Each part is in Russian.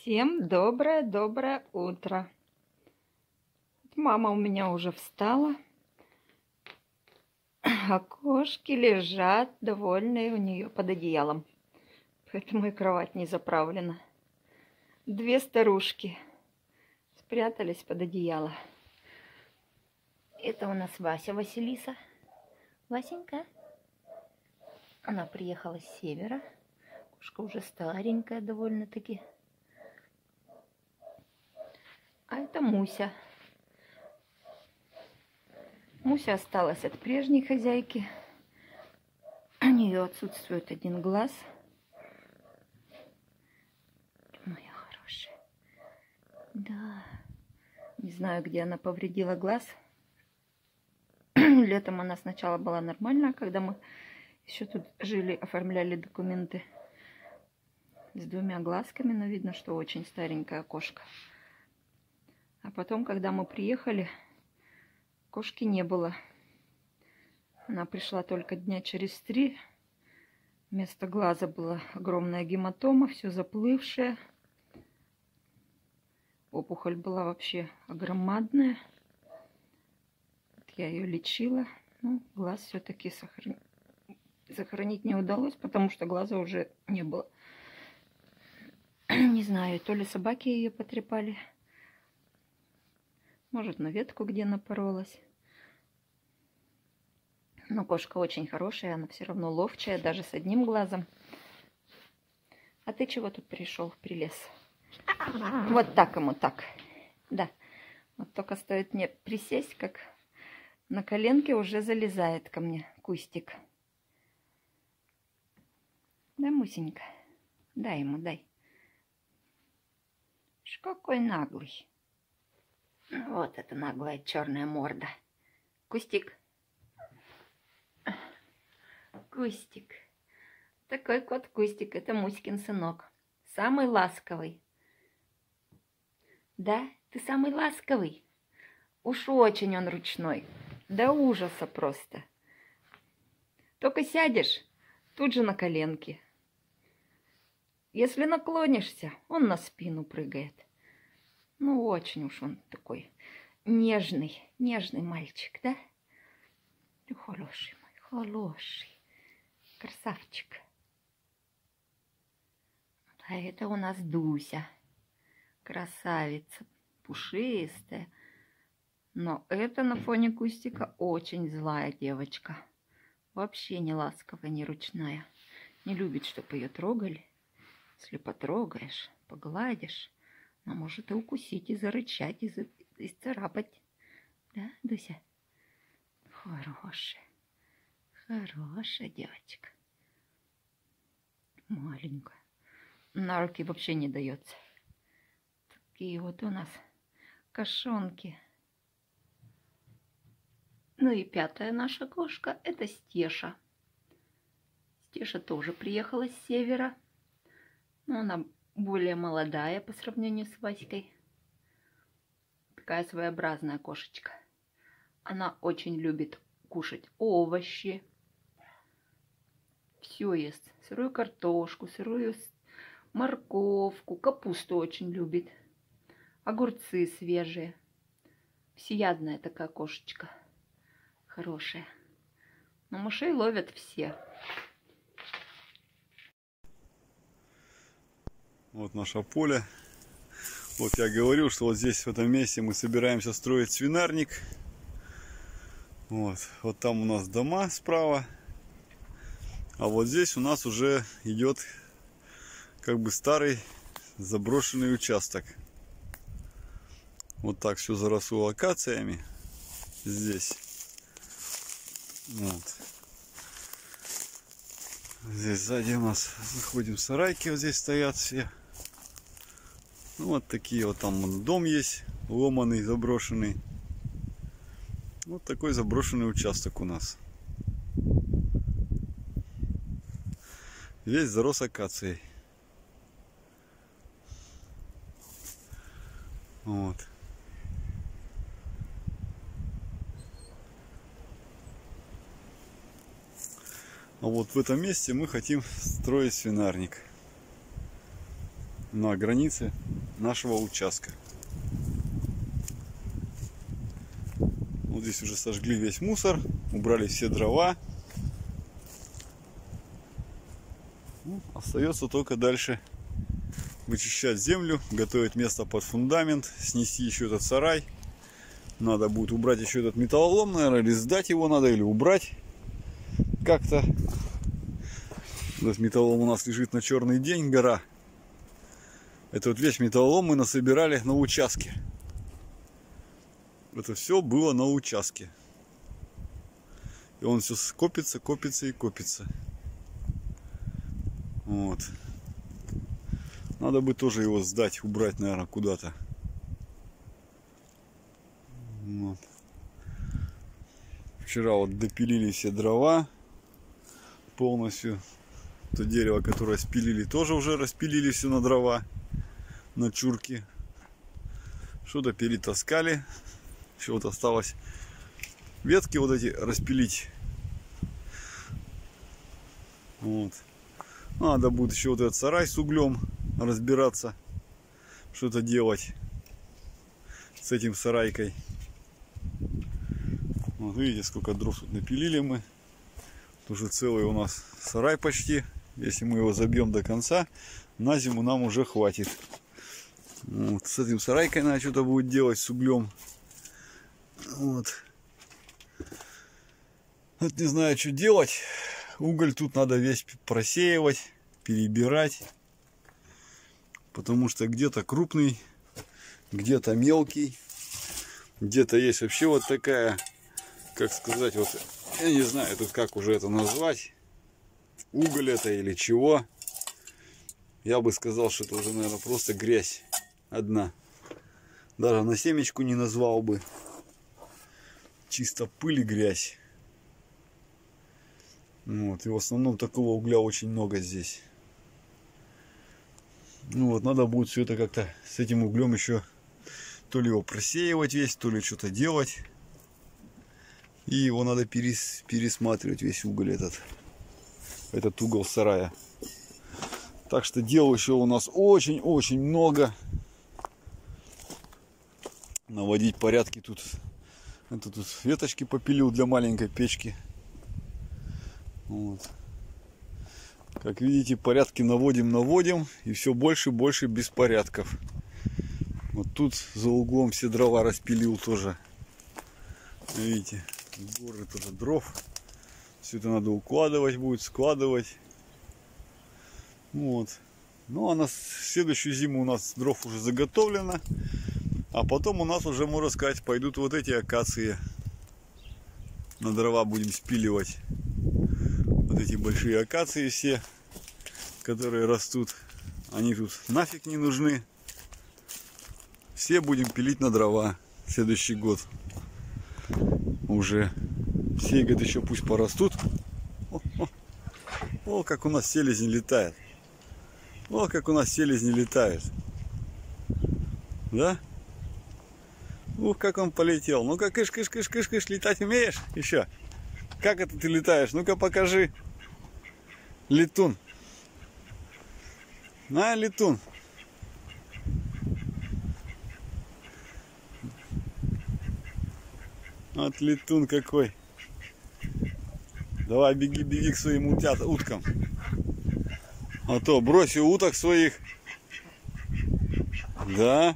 Всем доброе утро. Мама у меня уже встала, а кошки лежат довольные у нее под одеялом. Поэтому и кровать не заправлена. Две старушки спрятались под одеяло. Это у нас Вася Василиса. Васенька. Она приехала с севера. Кошка уже старенькая довольно-таки. А это Муся. Муся осталась от прежней хозяйки. У нее отсутствует один глаз. Моя хорошая. Да. Не знаю, где она повредила глаз. Летом она сначала была нормальная, когда мы еще тут жили, оформляли документы с двумя глазками, но видно, что очень старенькая кошка. А потом, когда мы приехали, кошки не было. Она пришла только дня через 3. Вместо глаза была огромная гематома, все заплывшее. Опухоль была вообще огромадная. Я ее лечила. Но глаз все-таки сохранить не удалось, потому что глаза уже не было. Не знаю, то ли собаки ее потрепали. Может, на ветку где напоролась. Но кошка очень хорошая, она все равно ловчая, даже с одним глазом. А ты чего тут пришел, прилез? Вот так ему, так. Да. Вот только стоит мне присесть, как на коленке уже залезает ко мне кустик. Да, Мусенька? Дай ему, дай. Какой наглый. Вот это наглая черная морда. Кустик. Кустик. Такой кот Кустик. Это Муськин сынок. Самый ласковый. Да, ты самый ласковый. Уж очень он ручной. До ужаса просто. Только сядешь, тут же на коленки. Если наклонишься, он на спину прыгает. Ну, очень уж он такой нежный мальчик, да? Ты хороший мой, хороший. Красавчик. А это у нас Дуся. Красавица, пушистая. Но это на фоне Кустика очень злая девочка. Вообще не ласковая, не ручная. Не любит, чтобы ее трогали. Если потрогаешь, погладишь, она может и укусить, и зарычать, и царапать. Да, Дуся? Хорошая. Хорошая девочка. Маленькая. На руки вообще не дается. Такие вот у нас кошонки. Ну и пятая наша кошка — это Стеша. Стеша тоже приехала с севера. Но она более молодая по сравнению с Васькой. Такая своеобразная кошечка. Она очень любит кушать овощи. Все ест. Сырую картошку, сырую морковку, капусту очень любит. Огурцы свежие. Всеядная такая кошечка. Хорошая. Но мышей ловят все. Вот наше поле. Вот я говорил, что вот здесь, в этом месте, мы собираемся строить свинарник. Вот там у нас дома справа. А вот здесь у нас уже идет как бы старый заброшенный участок. Вот так все заросло акациями здесь. Вот. Здесь сзади у нас заходим, сарайки вот здесь стоят все. Ну, вот такие вот, там вот дом есть, ломаный, заброшенный. Вот такой заброшенный участок у нас. Весь зарос акацией. Вот. А вот в этом месте мы хотим строить свинарник. на границе нашего участка. Вот здесь уже сожгли весь мусор, убрали все дрова. Ну, остается только дальше вычищать землю, готовить место под фундамент, снести еще этот сарай. Надо будет убрать еще этот металлолом, наверное, или сдать его надо, или убрать как-то. Этот металлолом у нас лежит на черный день, гора. Это вот весь металлолом мы насобирали на участке. Это все было на участке. И он все копится, копится и копится. Вот. Надо бы тоже его сдать, убрать, наверное, куда-то. Вот. Вчера вот допилили все дрова полностью. То дерево, которое спилили, тоже уже распилили все на дрова, на чурки. Что-то перетаскали. Еще вот осталось ветки вот эти распилить. Вот. Надо будет еще вот этот сарай с углем разбираться, что-то делать с этим сарайкой. Вот видите, сколько дров тут напилили мы. Тут уже целый у нас сарай почти. Если мы его забьем до конца, на зиму нам уже хватит. Вот. С этим сарайкой надо что-то будет делать, с углем. Вот. Вот не знаю, что делать. Уголь тут надо весь просеивать, перебирать. Потому что где-то крупный, где-то мелкий. Где-то есть вообще вот такая, как сказать, вот, я не знаю тут как уже это назвать. Уголь это или чего. Я бы сказал, что это уже, наверное, просто грязь одна. Даже на семечку не назвал бы. Чисто пыль и грязь. Вот. И в основном такого угля очень много здесь. Ну вот, надо будет все это как-то с этим углем еще то ли его просеивать весь, то ли что-то делать. И его надо пересматривать, весь уголь этот угол сарая. Так что дел еще у нас очень-очень много. Наводить порядки тут. Это тут веточки попилил для маленькой печки. Вот. Как видите, порядки наводим. И все больше и больше беспорядков. Вот тут за углом все дрова распилил тоже. Видите, горы тоже дров. Все это надо укладывать будет, складывать. Вот. Ну а на следующую зиму у нас дров уже заготовлено. А потом у нас уже, можно сказать, пойдут вот эти акации. На дрова будем спиливать. Вот эти большие акации все, которые растут. Они тут нафиг не нужны. Все будем пилить на дрова в следующий год. Уже. Все, говорят, еще пусть порастут. О, как у нас селезень летает. О, как у нас селезень летает. Да? Ух, как он полетел. Ну-ка, кыш, летать умеешь еще? Как это ты летаешь? Ну-ка, покажи. Летун. На, летун. Вот летун какой. Давай, беги к своим уткам. А то бросил уток своих. Да.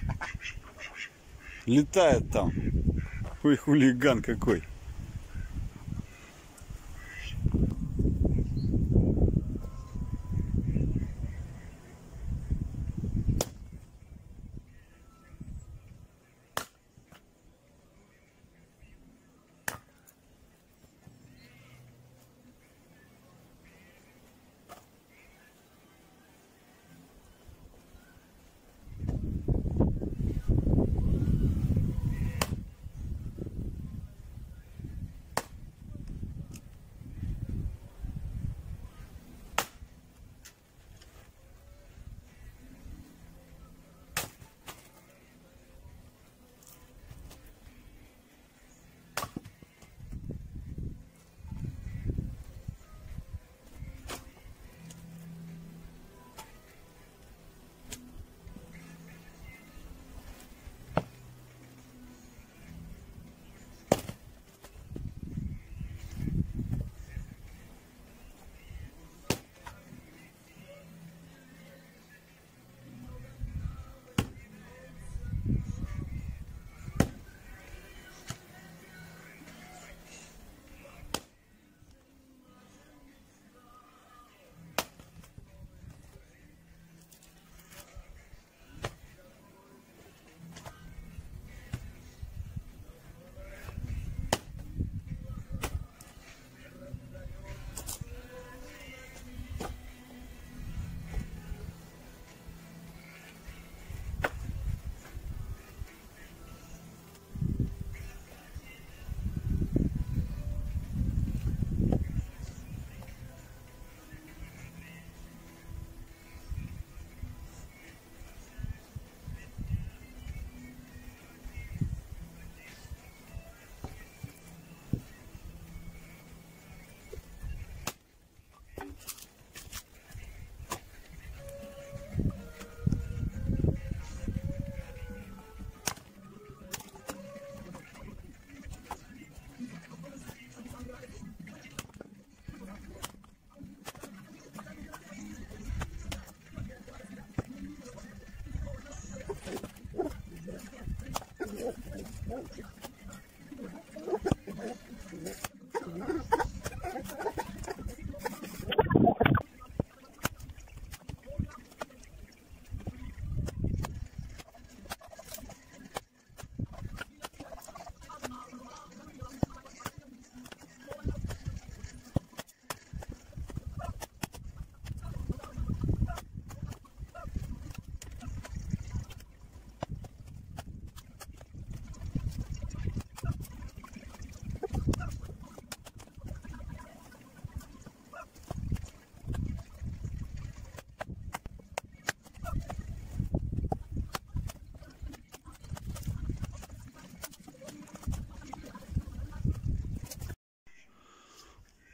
Летает там. Ой, хулиган какой.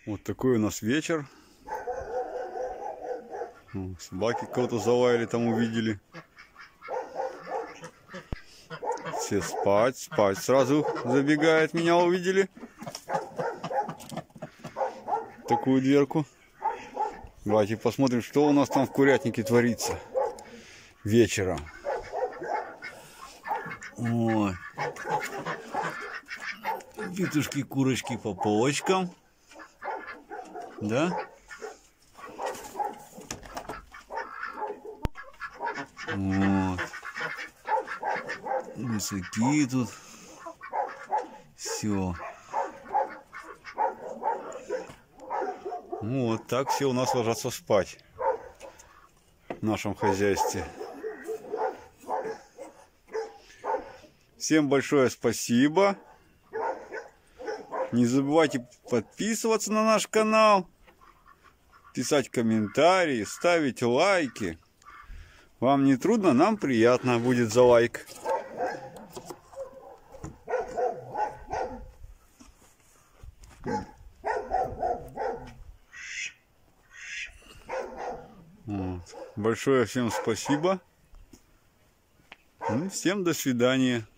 Вот такой у нас вечер. Собаки кого-то залаяли, там увидели. Все спать, спать. Сразу забегает, меня увидели. Такую дверку. Давайте посмотрим, что у нас там в курятнике творится вечером. Ой. Петушки, курочки по полочкам. Да? Вот. Гусаки тут. Все. Вот так все у нас ложатся спать в нашем хозяйстве. Всем большое спасибо. Не забывайте подписываться на наш канал, писать комментарии, ставить лайки. Вам не трудно, нам приятно будет за лайк. Вот. Большое всем спасибо. И всем до свидания.